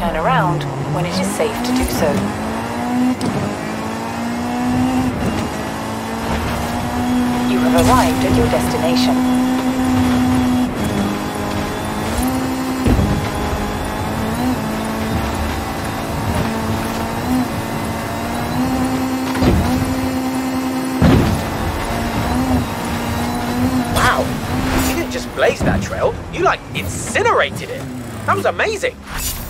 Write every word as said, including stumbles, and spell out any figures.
turn around when it is safe to do so. You have arrived at your destination. Blaze that trail, you like incinerated it. That was amazing.